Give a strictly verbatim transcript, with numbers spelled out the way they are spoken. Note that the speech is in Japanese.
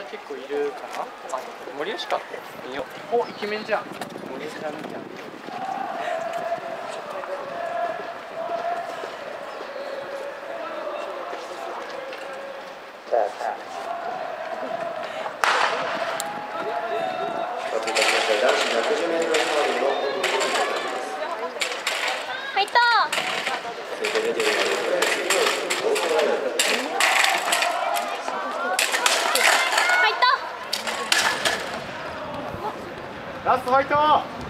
結構いるかな。あ、森吉か。見よう。お、イケメンじゃん。森吉だね。 入った。 ラストファイト。